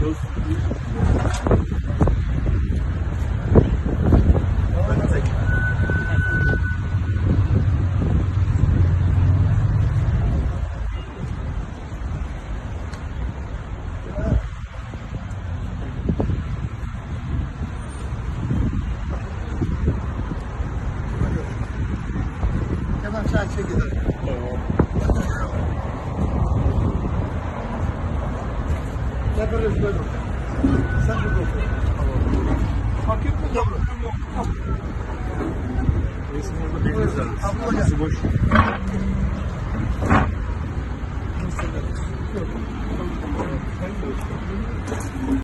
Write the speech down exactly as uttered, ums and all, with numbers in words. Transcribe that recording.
Dost. Hemen çay çekilir. Yaparız böyle. Sen burada otur. Fakir mi yavrum? Resim orada değil güzel. Kapısı boş. Yok.